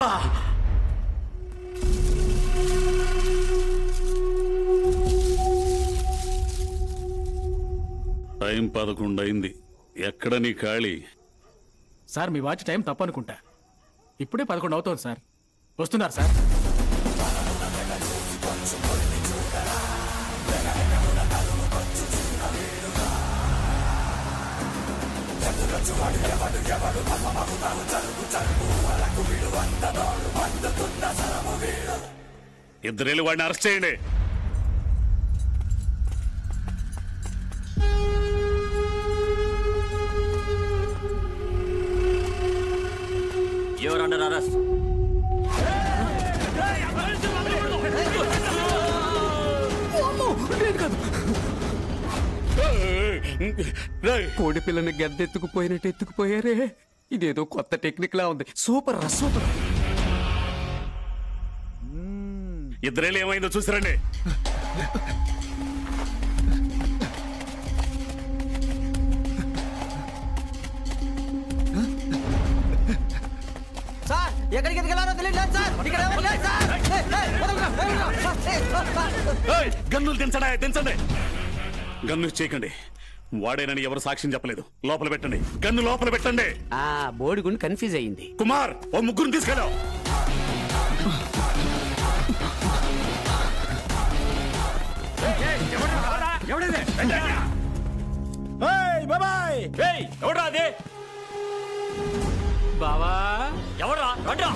Time 11 అయింది. ఎక్కడ నీ ఖాళీ? సార్ మీ వాచ్ టైం తప్పనుకుంటా. ఇప్పుడే 11 అవుతుంది సార్. వస్తున్నారు సార్. ఇద్దరేళ్ళు వాడిని అరెస్ట్ చేయండి. You're under arrest. కోడి పిల్లని గద్దెత్తుకుపోయినట్టు ఎత్తుకుపోయారే. ఇదేదో కొత్త టెక్నిక్ లా ఉంది. సూపర్ రా సూపర్. ఇద్దరేళ్ళు ఏమైందో చూసిరండి. సార్ ఎక్కడికి ఎదిగలారో తెలియదు సార్. ఇక్కడ ఎవరు లేరు సార్. గన్నులు దించండి. గన్ను చేయకండి. వాడేనని ఎవరు సాక్ష్యం చెప్పలేదు. లోపల పెట్టండి. గన్ను లోపల పెట్టండి. బోడిగుండు కన్ఫ్యూజ్ అయ్యింది. కుమార్, ఓ ముగ్గురు తీసుకెళ్ళావు. బావా ఎవరా రండ్రా.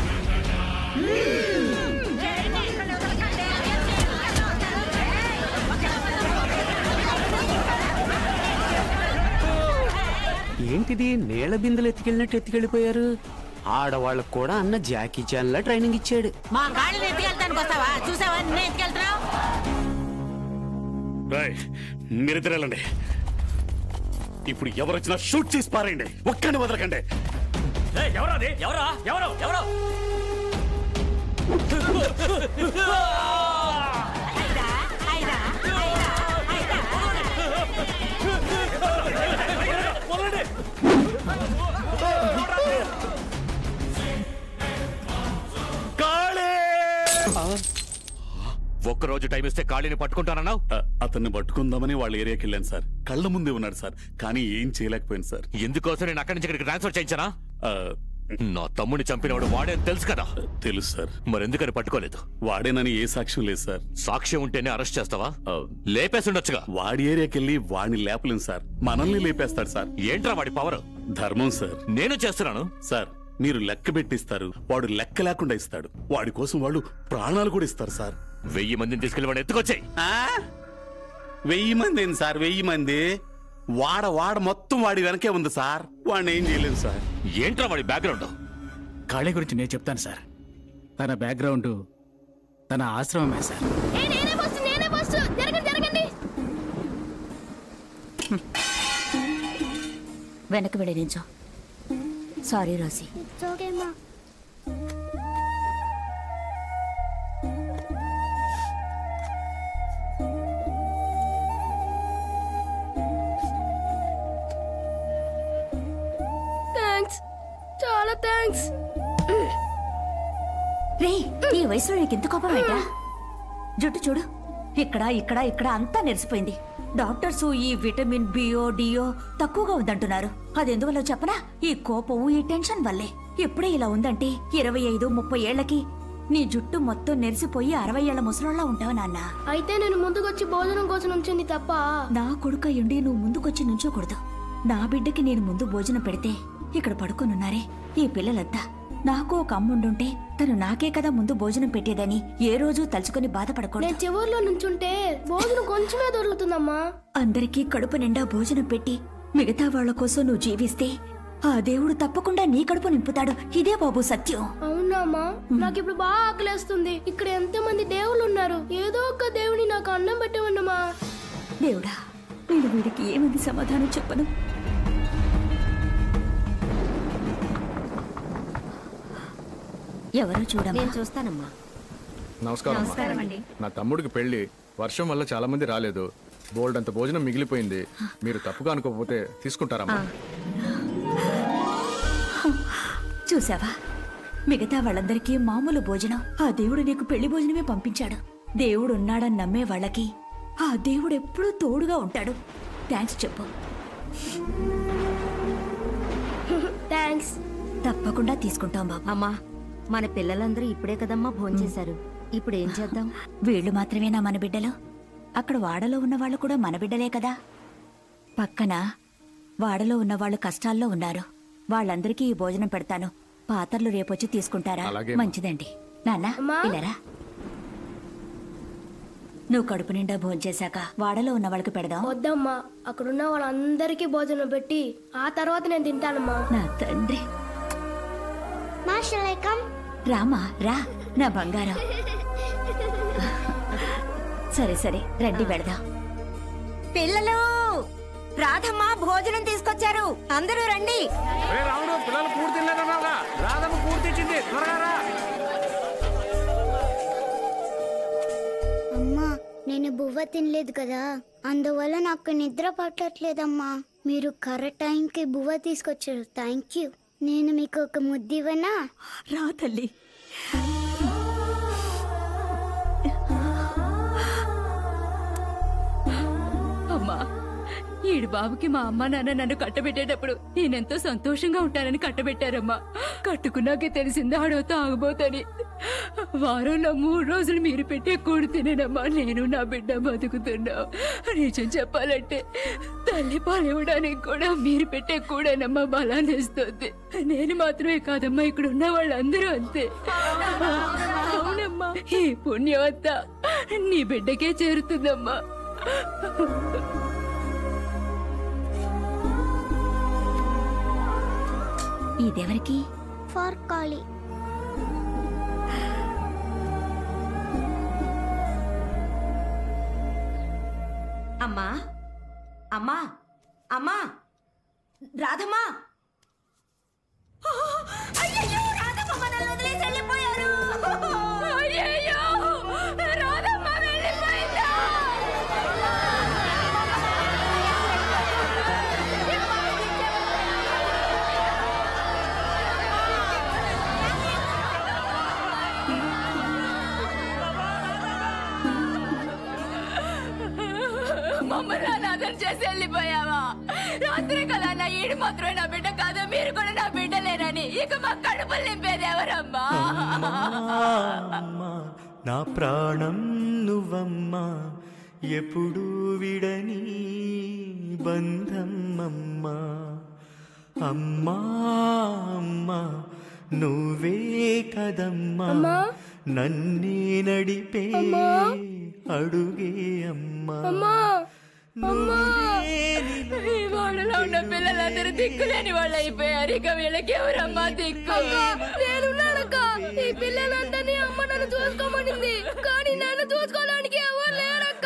ఏంటిది నీళ్ల బిందెలు ఎత్తుకెళ్ళినట్టు ఎత్తుకెళ్ళిపోయారు. ఆడవాళ్ళకు కూడా అన్న జాకీ చాన్ లా ట్రైనింగ్ ఇచ్చాడు. మా గాడిని ఎత్తుకెళ్తానికి వస్తావా? చూసావా నేను ఎత్తుకెళ్తున్నావు. మీరిద్దరు వెళ్ళండి. ఇప్పుడు ఎవరు వచ్చినా షూట్ చేసి పారేయండి. ఒక్కడిని వదలకండి. ఎవరాది? ఎవరా? ఎవరు? ఎవరు? ఒక్కరోజు టైం ఇస్తే కాళీని పట్టుకుంటానన్నావు. అతన్ని పట్టుకుందామని వాళ్ళ ఏరియాకి వెళ్ళాను సార్. కళ్ళ ముందే ఉన్నాడు సార్, కానీ ఏం చేయలేకపోయింది సార్. ఎందుకోసం నేను అక్కడి నుంచి ఇక్కడికి ట్రాన్స్ఫర్ చేయించానా? నా తమ్ముడిని చంపినవాడు వాడే అని తెలుసు కదా. తెలుసు సార్. మరెందుకని పట్టుకోలేదు? వాడేనని ఏ సాక్ష్యం లేదు సార్. సాక్ష్యం ఉంటేనే అరెస్ట్ చేస్తావా? లేపేసి ఉండొచ్చుగా. వాడి ఏరియాకి వెళ్ళి వాడిని లేపలేం సార్. మనల్ని లేపేస్తాడు సార్. ఏంట్రా వాడి పవర్? ధర్మం సార్. నేను చేస్తున్నాను సార్. మీరు లెక్క పెట్టిస్తారు, వాడు లెక్క లేకుండా ఇస్తాడు. వాడి కోసం వాళ్ళు ప్రాణాలు కూడా ఇస్తారు సార్. 1000 మందిని తీసుకెళ్లి వాడు ఎత్తుకొచ్చాయి. 1000 మంది ఏంది సార్? 1000 మంది వాడ మొత్తం వాడి వెనకే ఉంది సార్. వాడిని ఏం చేయలేదు సార్. ఏంట్రా వాడి బ్యాక్గ్రౌండ్? కాళీ గురించి నేను చెప్తాను సార్. తన బ్యాక్గ్రౌండ్ తన ఆశ్రమమే సార్. వెనక్కి వెళ్ళి నించో. సారీ రోసి. చాలా థ్యాంక్స్. రే, ఈ వయసులో నీకు ఎంత కోపం ఏంటా? జుట్టు చూడు, ఇక్కడ ఇక్కడ ఇక్కడ అంతా నెరిసిపోయింది. డాక్టర్స్ ఈ విటమిన్ బిఓ డిఓ తక్కువగా ఉందంటున్నారు. అదెందువల్ల చెప్పనా? ఈ కోపం, ఈ టెన్షన్ వల్లే. ఇప్పుడే ఇలా ఉందంటే 25-30 ఏళ్లకి నీ జుట్టు మొత్తం నెరిసిపోయి 60 ఏళ్ల ముసలోళ్ళ ఉంటావు నాన్న. అయితే నేను ముందుకొచ్చి భోజనం కోసం ఉంచింది తప్ప? నా కొడుకయ్యుండి నువ్వు ముందుకొచ్చి నుంచోకూడదు. నా బిడ్డకి నేను ముందు భోజనం పెడితే ఇక్కడ పడుకొనున్నారే ఈ పిల్లలంతా. నాకు ఒక అమ్ముండుంటే తను నాకే కదా ముందు భోజనం పెట్టేదని ఏ రోజు తలుచుకుని బాధపడకూడదు. నేను చివర్లో నుంచుంటే భోజనం కొంచెమే దొరుకుతుందమ్మా. అందరికీ కడుపు నిండా భోజనం పెట్టి మిగతా వాళ్ల కోసం నువ్వు జీవిస్తే ఆ దేవుడు తప్పకుండా నీ కడుపు నింపుతాడు. ఇదే బాబు సత్యం. అవునమ్మా, నాకు ఇప్పుడు బాగా ఆకలేస్తుంది. ఇక్కడ ఎంతమంది దేవుళ్ళు ఉన్నారు. ఏదో ఒక దేవుని నాకు అన్నం పెట్టమన్నమా. దేవుడా, నేను వీడికి ఏమంది సమాధానం చెప్పను. ఎవరో చూడమ్మా. నేను చూస్తానమ్మా. నమస్కారం అండి. నా తమ్ముడికి పెళ్లి, వర్షం వల్ల చాలా మంది రాలేదు. బోల్డ్ అంత భోజనం మిగిలిపోయింది. మీరు తప్పుగా అనుకోకపోతే తీసుకుంటారమ్మా. చూసావా, మిగతా వాళ్ళందరికీ మామూలు భోజనం. ఆ దేవుడు నీకు పెళ్లి భోజనమే పంపించాడు. దేవుడు ఉన్నాడని నమ్మే వాళ్ళకి ఆ దేవుడు ఎప్పుడూ తోడుగా ఉంటాడు. థ్యాంక్స్ చెప్పు. థ్యాంక్స్. తప్పకుండా తీసుకుంటాం బాబు. అమ్మా, మన పిల్లలందరూ ఇప్పుడే కదమ్మా భోంచేశారు. ఇప్పుడు ఏం చేద్దాం? వీళ్ళు మాత్రమేనా మన బిడ్డలు? అక్కడ వాడలో ఉన్న వాళ్ళు కూడా మన బిడ్డలే కదా. పక్కన వాడలో ఉన్న వాళ్ళు కష్టాల్లో ఉన్నారు. వాళ్ళందరికీ ఈ భోజనం పెడతాను. పాత్రలు రేపొచ్చి తీసుకుంటారా? అలాగే. మంచిదండి. నాన్న ఇలారా. నువ్వు కడుపు నిండా భోంచేశాక వాడలో ఉన్న వాళ్ళకి పెడదాం. వద్దమ్మా, అక్కడున్న వాళ్ళందరికీ భోజనం పెట్టి ఆ తర్వాత నేను తింటానమ్మా. నా తండ్రి. రామా రా నా బంగారం. సరే సరే రండి వెళదాం. పిల్లలు, రాధమ్మ భోజనం తీసుకొచ్చారు, అందరూ రండి. పిల్లలు పూర్తి రాధమ్మ పూర్తి ఇచ్చింది. త్వరగా. అమ్మా, నేను బువ్వ తినలేదు కదా, అందువల్ల నాకు నిద్ర పట్టట్లేదమ్మా. మీరు కరెక్ట్ టైంకి బువ్వ తీసుకొచ్చారు. Thank you. నేను మీకు ఒక ముద్దివ్వనా? రా తల్లి. అమ్మా, ఈడు బాబుకి మా అమ్మ నాన్న నన్ను కట్టబెట్టేటప్పుడు నేనెంతో సంతోషంగా ఉంటానని కట్టబెట్టారమ్మా. కట్టుకున్నాకే తెలిసింది ఆడో తాగుబోతని. వారంలో 3 రోజులు మీరు పెట్టే కూడు తినేనమ్మా నేను నా బిడ్డ బతుకుతున్నావు. నిజం చెప్పాలంటే తల్లి పాలివ్వడానికి కూడా మీరు పెట్టే కూడేనమ్మా బలాన్ని ఇస్తుంది. నేను మాత్రమే కాదమ్మా, ఇక్కడ ఉన్న వాళ్ళందరూ అంతే. అవునమ్మా, ఈ పుణ్యం అంతా నీ బిడ్డకే చేరుతుందమ్మా. ఇదెవరికి? ఫర్ కాళీ. అమ్మా, అమ్మా, అమ్మా, రాధమ్మా. అయ్యయ్యో, రాధమ్మ మనల్ని వదిలేసి వెళ్ళిపోయారు. అయ్యయ్యో, రాధమ్మ వెళ్ళిపోయిందా? మమ్మల్ని అనాథం చేసి వెళ్ళిపోయావా? రాత్రి కదా నా ఈడు మాత్రమే నా బిడ్డ కాదు, మీరు కూడా నా బిడ్డ లేరని ఇక మా కడుపులు నింపేది ఎవరమ్మా? నా ప్రాణం నువ్వమ్మా, ఎప్పుడు విడని బంధం అమ్మా. అమ్మా అమ్మా, నువ్వే కదమ్మా నన్నే నడిపే అడుగే అమ్మా. ఈ వాడలో ఉన్న పిల్లలందరూ దిక్కులేని వాళ్ళు అయిపోయారు. ఇక వీళ్ళకి ఎవరమ్మా దిక్కు? నేనున్నానక్క. ఈ పిల్లలందరినీ అమ్మ నన్ను చూసుకోమనింది, కానీ నన్ను చూసుకోవడానికి ఎవరు లేరక్క.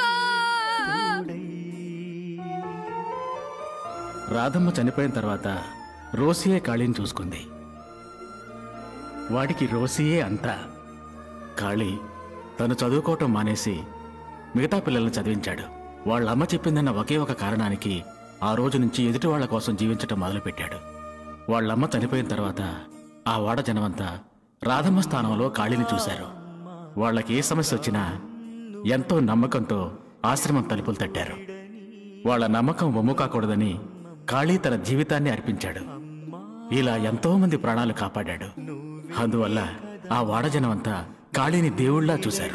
రాధమ్మ చనిపోయిన తర్వాత రోసియే కాళీని చూసుకుంది. వాడికి రోసియే అంతా. కాళీ తను చదువుకోవటం మానేసి మిగతా పిల్లల్ని చదివించాడు. వాళ్ళమ్మ చెప్పిందన్న ఒకే ఒక కారణానికి ఆ రోజు నుంచి ఎదుటి వాళ్ల కోసం జీవించటం మొదలుపెట్టాడు. వాళ్ళమ్మ చనిపోయిన తర్వాత ఆ వాడ జనమంతా రాధమ్మ స్థానంలో కాళీని చూశారు. వాళ్ళకి ఏ సమస్య వచ్చినా ఎంతో నమ్మకంతో ఆశ్రమం తలుపులు తట్టారు. వాళ్ళ నమ్మకం వమ్ము కాకూడదని కాళీ తన జీవితాన్ని అర్పించాడు. ఇలా ఎంతో మంది ప్రాణాలు కాపాడాడు. అందువల్ల ఆ వాడ జనమంతా కాళీని దేవుళ్లా చూశారు.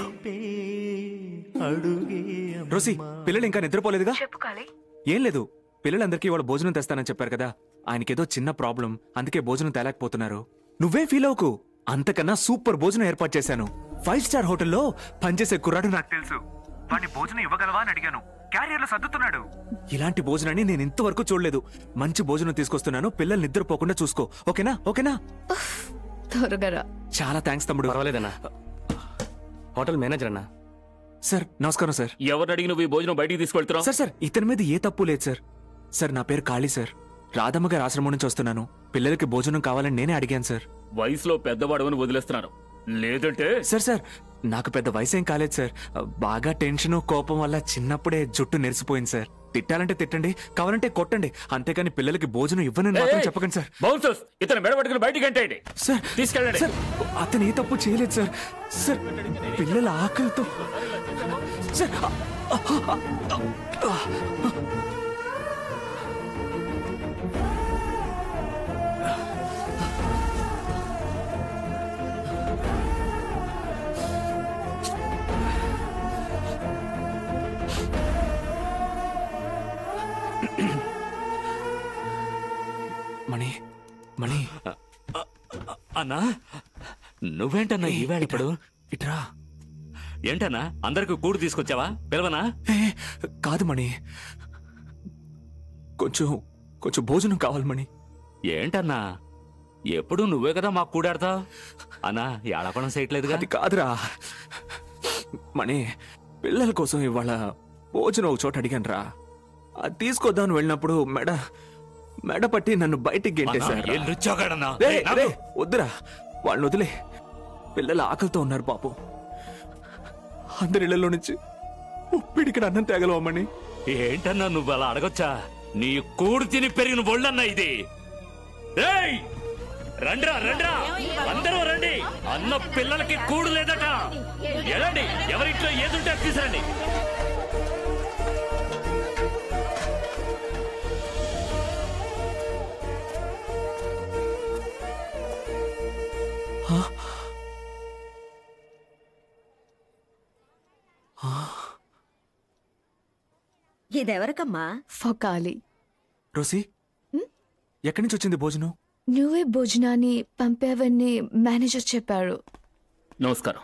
రోసి, పిల్లలు ఇంకా నిద్రపోలేదుగా? ఏం లేదు, పిల్లలందరికీ వాళ్ళ భోజనం తెస్తానని చెప్పారు కదా. ఆయనకేదో చిన్న ప్రాబ్లం, అందుకే భోజనం తేలేకపోతున్నారు. నువ్వే ఫీల్ అవ్వకు, అంతకన్నా సూపర్ భోజనం ఏర్పాటు చేశాను. 5 స్టార్ హోటల్లో పనిచేసే కుర్రాడు నాకు తెలుసు. వాడిని భోజనం ఇవ్వగలవా అని అడిగాను. క్యారియర్లో సర్దుతున్నాడు. ఇలాంటి భోజనాన్ని నేను ఇంతవరకు చూడలేదు. మంచి భోజనం తీసుకొస్తున్నాను, పిల్లలు నిద్రపోకుండా చూసుకో. ఓకేనా? ఓకేనా? త్వరగా. చాలా థ్యాంక్స్ తమ్ముడు. పర్వాలేదన్నా. హోటల్ మేనేజర్ అన్నా. సార్ నమస్కారం సార్. ఎవరిని అడిగి నువ్వు ఈ భోజనం బయటికి తీసుకెళ్తున్నావు? సార్ సార్ ఇతని మీద ఏ తప్పు లేదు సార్. సార్ నా పేరు కాళీ సార్. రాధమ్మ గారి ఆశ్రమం నుంచి వస్తున్నాను. పిల్లలకి భోజనం కావాలని నేనే అడిగాను సార్. వయసులో పెద్దవాడు అని వదిలేస్తున్నారు. లేదంటే సార్ నాకు పెద్ద వయసేం కాలేదు సార్. బాగా టెన్షన్ కోపం వల్ల చిన్నప్పుడే జుట్టు నెరిసిపోయింది సార్. తిట్టాలంటే తిట్టండి, కావాలంటే కొట్టండి, అంతేకాని పిల్లలకి భోజనం ఇవ్వనని మాత్రం చెప్పకండి సార్. బౌన్సర్స్ ఇతను మెడబట్టుకుని బయటికి గంటేయండి. సార్ తీసుకెళ్ళండి. సార్ అతను ఏ తప్పు చేయలేదు సార్. సార్ పిల్లల ఆకలితో సార్ మణి మణి అన్నా నువ్వేంటన్నా ఈవేళ ఇప్పుడు ఇట్రా. ఏంటన్నా అందరికి కూడు తీసుకొచ్చావా? పిలవనా? కాదు మణి, కొంచెం కొంచెం భోజనం కావాలి మణి. ఏంటన్నా ఎప్పుడు నువ్వే కదా మాకు కూడాడతావు? అన్నా ఏడపడం చేయట్లేదుగా. అది కాదురా మణి, పిల్లల కోసం ఇవాళ భోజనం ఒక చోట అడిగాను రా. అది తీసుకొద్దామని వెళ్ళినప్పుడు మెడ పట్టి నన్ను బయటికి గెంటేశారు. వద్దురా వాళ్ళని వదిలే, పిల్లలు ఆకలితో ఉన్నారు పాపం. అందరిళ్లలో నుంచి పిడికిన అన్నం తేగలవమ్మని. ఏంటన్నా నువ్వు అలా అడగొచ్చా? నీ కూడు తిని పెరిగిన ఒళ్ళన్నా ఇది. రండ్రా రండ్రా అందరూ రండి. అన్న పిల్లలకి కూడు లేదట. ఎలాండి ఎవరింట్లో ఏదుంటే తీసురండి. ఇదెవరికమ్మా? ఫకాలి. రోసి ఎక్కడి నుంచి వచ్చింది భోజనం? నువ్వే భోజనాన్ని పంపావని మేనేజర్ చెప్పారు. నమస్కారం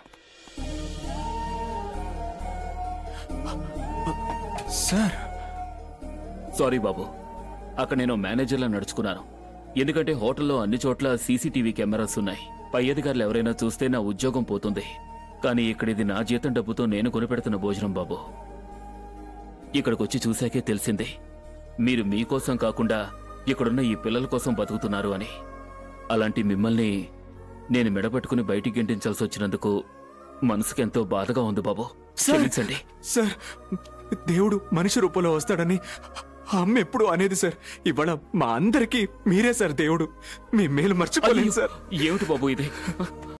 సార్. సారీ బాబు, అక్కడ నేను మేనేజర్లా నడుచుకున్నాను. ఎందుకంటే హోటల్లో అన్ని చోట్ల సీసీటీవీ కెమెరాస్ ఉన్నాయి. పై అధికారులు ఎవరైనా చూస్తే నా ఉద్యోగం పోతుంది. కానీ ఇక్కడ ఇది నా జీతం డబ్బుతో నేను కొనిపెడుతున్న భోజనం బాబు. ఇక్కడికొచ్చి చూశాకే తెలిసింది మీరు మీకోసం కాకుండా ఇక్కడున్న ఈ పిల్లల కోసం బతుకుతున్నారు అని. అలాంటి మిమ్మల్ని నేను మెడపట్టుకుని బయటికి గెంటించాల్సి వచ్చినందుకు మనసుకెంతో బాధగా ఉంది బాబు. క్షమించండి సార్. దేవుడు మనిషి రూపంలో వస్తాడని అమ్మ ఎప్పుడు అనేది సార్. ఇవాళ మా అందరికీ మీరే సార్ దేవుడు. మీ మేలు మర్చిపోలేదు సార్. ఏమిటి బాబు ఇది?